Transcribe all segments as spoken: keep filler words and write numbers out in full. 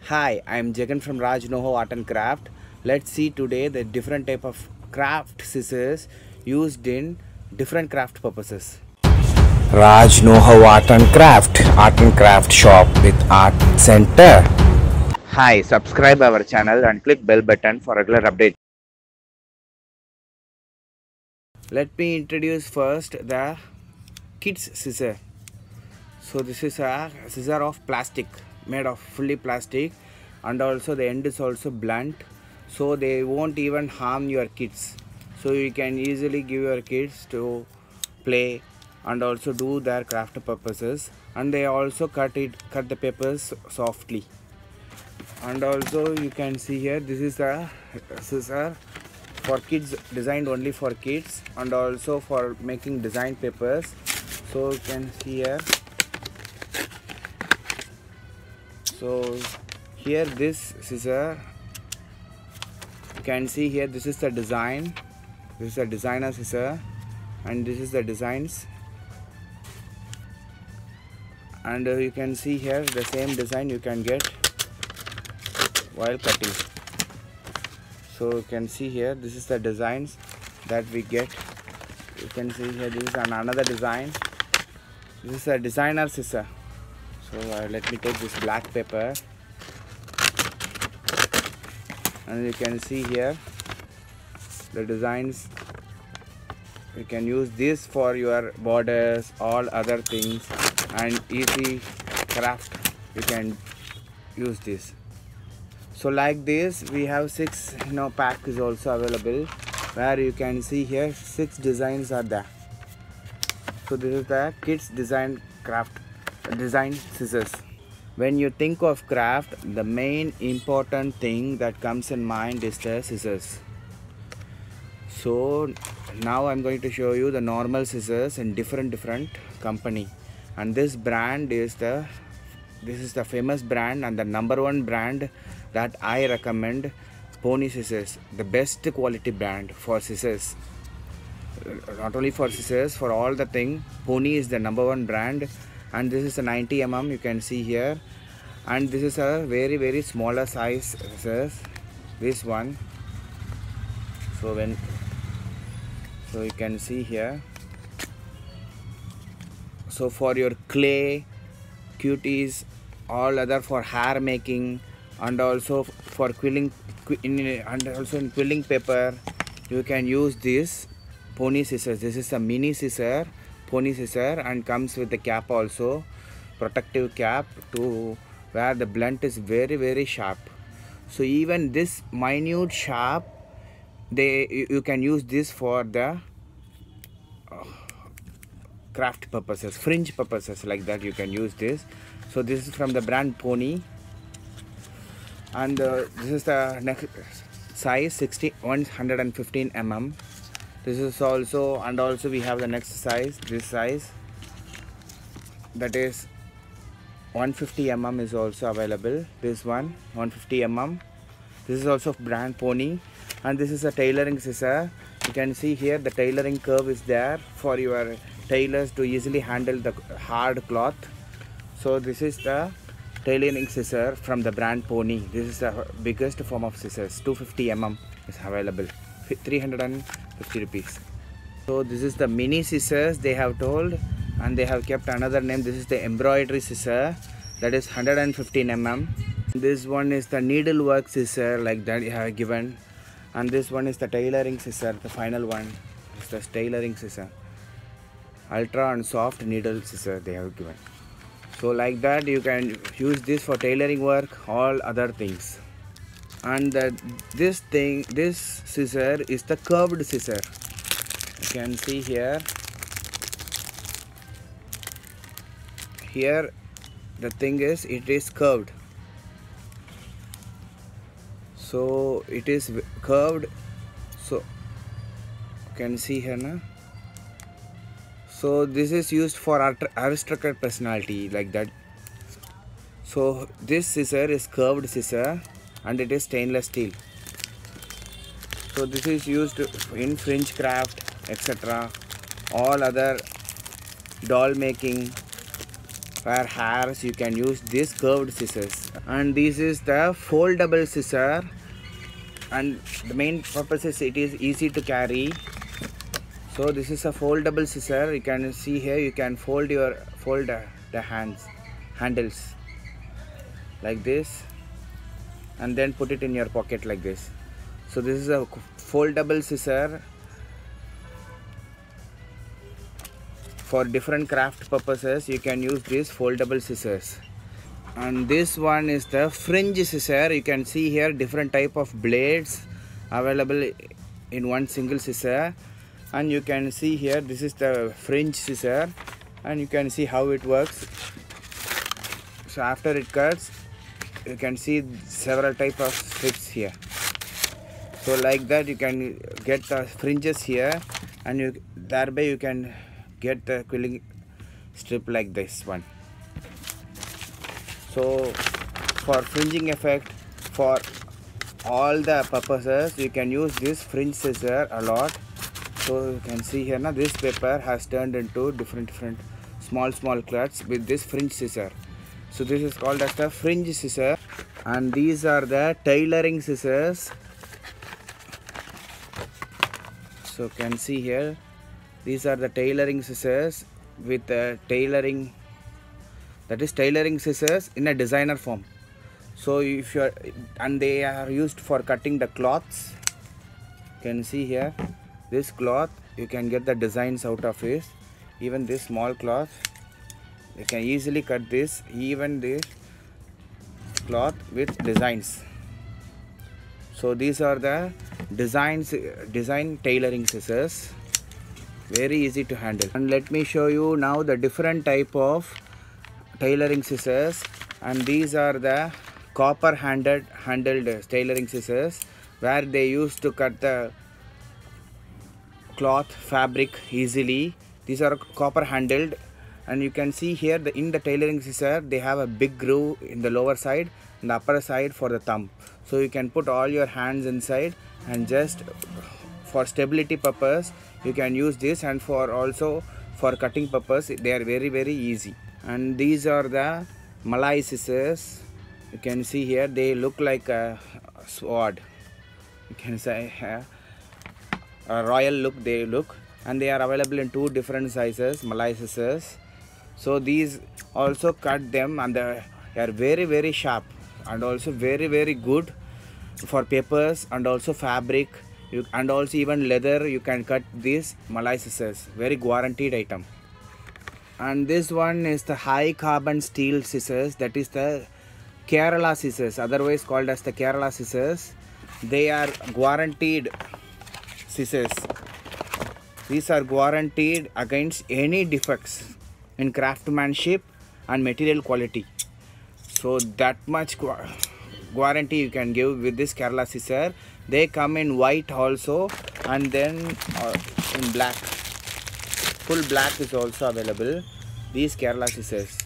Hi, I am Jagan from Raj Know How Art and Craft. Let's see today the different type of craft scissors used in different craft purposes. Raj Know How Art and Craft, Art and Craft Shop with Art Center. Hi, subscribe our channel and click bell button for regular updates. Let me introduce first the Kids Scissor. So this is a scissor of plastic, made of fully plastic, and also the end is also blunt, so they won't even harm your kids. So you can easily give your kids to play and also do their craft purposes, and they also cut it cut the papers softly. And also you can see here, this is a scissor for kids, designed only for kids and also for making design papers. So you can see here, so here this scissor, you can see here, this is the design, this is a designer scissor, and this is the designs, and uh, you can see here the same design you can get while cutting. So you can see here, this is the designs that we get. You can see here, this is an another design. This is a designer scissor. So uh, let me take this black paper, and you can see here the designs. You can use this for your borders, all other things, and easy craft you can use this. So like this, we have six, you know, pack is also available, where you can see here six designs are there. So this is the kids design craft design scissors. When you think of craft, the main important thing that comes in mind is the scissors. So now I'm going to show you the normal scissors in different different company, and this brand is the this is the famous brand and the number one brand that I recommend, Pony Scissors, the best quality brand for scissors. Not only for scissors, for all the thing, Pony is the number one brand. And this is a ninety millimeter, you can see here, and this is a very very smaller size scissors, this one. So when so you can see here, so for your clay, cuties, all other for hair making, and also for quilling in, and also in quilling paper, you can use this Pony scissors. This is a mini scissor, Pony scissor, and comes with the cap also, protective cap, to where the blunt is very very sharp. So even this minute sharp, they you, you can use this for the uh, craft purposes, fringe purposes, like that you can use this. So this is from the brand Pony, and uh, this is the next size, sixty one hundred fifteen millimeters. This is also, and also we have the next size, this size, that is one fifty millimeters is also available. This one one fifty millimeters. This is also brand Pony, and this is a tailoring scissor. You can see here the tailoring curve is there for your tailors to easily handle the hard cloth. So this is the tailoring scissor from the brand Pony. This is the biggest form of scissors, two fifty millimeters is available, three hundred fifty rupees. So this is the mini scissors they have told, and they have kept another name. This is the embroidery scissor, that is one hundred fifteen millimeters. This one is the needlework scissor, like that you have given, and this one is the tailoring scissor. The final one is the tailoring scissor, ultra and soft needle scissor they have given. So like that you can use this for tailoring work, all other things. And the, this thing, this scissor is the curved scissor. You can see here, here the thing is, it is curved. So it is curved, so you can see here now. So this is used for aristocrat personality, like that. So this scissor is curved scissor, and it is stainless steel. So this is used in fringe craft, et cetera. All other doll making, for hairs, you can use these curved scissors. And this is the foldable scissor, and the main purpose is it is easy to carry. So this is a foldable scissor. You can see here, you can fold your fold uh, the hands handles like this, and then put it in your pocket like this. So this is a foldable scissor for different craft purposes. You can use these foldable scissors. And this one is the fringe scissor. You can see here different type of blades available in one single scissor. And you can see here, this is the fringe scissor, and you can see how it works. So after it cuts, you can see several type of strips here. So like that you can get the fringes here, and you thereby you can get the quilling strip like this one. So for fringing effect, for all the purposes, you can use this fringe scissor a lot. So you can see here now, this paper has turned into different different small small cuts with this fringe scissor. So this is called as the fringe scissor. And these are the tailoring scissors. So you can see here, these are the tailoring scissors with the tailoring, that is tailoring scissors in a designer form. So if you're, and they are used for cutting the cloths. You can see here, this cloth, you can get the designs out of it. Even this small cloth, you can easily cut this, even this cloth with designs. So these are the designs, design tailoring scissors, very easy to handle. And let me show you now the different type of tailoring scissors. And these are the copper handled handled tailoring scissors, where they used to cut the cloth fabric easily. These are copper handled, and you can see here, the in the tailoring scissor they have a big groove in the lower side and the upper side for the thumb. So you can put all your hands inside, and just for stability purpose you can use this, and for also for cutting purpose they are very very easy. And these are the Malay scissors. You can see here, they look like a sword, you can say uh, a royal look they look, and they are available in two different sizes, Malay scissors. So these also cut them, and they are very very sharp, and also very very good for papers and also fabric, you, and also even leather. You can cut these Malay scissors, very guaranteed item. And this one is the high carbon steel scissors, that is the Kerala scissors, otherwise called as the Kerala scissors. They are guaranteed scissors. These are guaranteed against any defects in craftsmanship and material quality. So that much gu guarantee you can give with this Kerala scissor. They come in white also, and then uh, in black. Full black is also available, these Kerala scissors.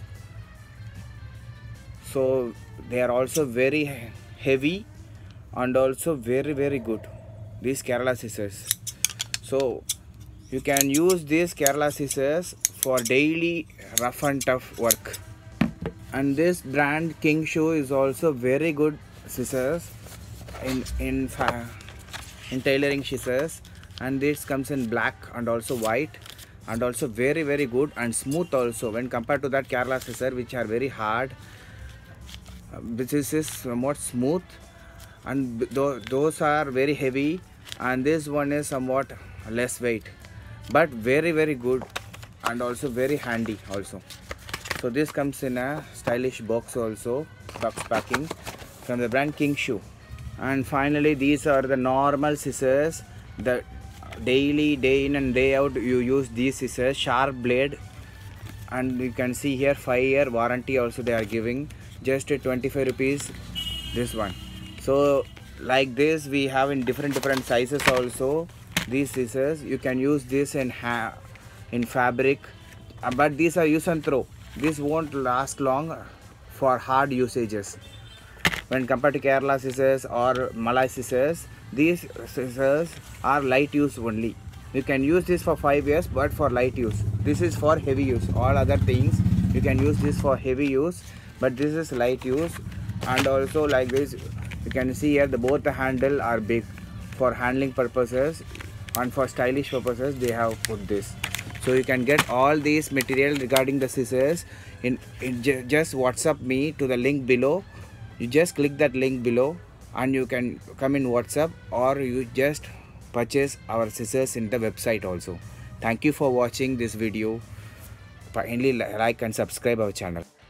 So they are also very heavy and also very very good, these Kerala scissors. So you can use these Kerala scissors for daily rough and tough work. And this brand King Shoe is also very good scissors in in in tailoring scissors. And this comes in black and also white, and also very very good and smooth also when compared to that Kerala scissor, which are very hard. This is somewhat smooth, and th those are very heavy, and this one is somewhat less weight, but very very good and also very handy also. So this comes in a stylish box also, box packing from the brand King Shoe. And finally, these are the normal scissors, the daily day in and day out you use these scissors, sharp blade, and you can see here five year warranty also they are giving, just twenty-five rupees this one. So like this we have in different different sizes also, these scissors. You can use this in ha in fabric, uh, but these are use and throw. This won't last long for hard usages when compared to Kerala scissors or Malay scissors. These scissors are light use only. You can use this for five years, but for light use. This is for heavy use. All other things you can use this for heavy use, but this is light use. And also like this, you can see here the both the handle are big for handling purposes, and for stylish purposes they have put this. So you can get all these material regarding the scissors in, in just WhatsApp me to the link below. You just click that link below and you can come in WhatsApp, or you just purchase our scissors in the website also. Thank you for watching this video. Kindly like and subscribe our channel.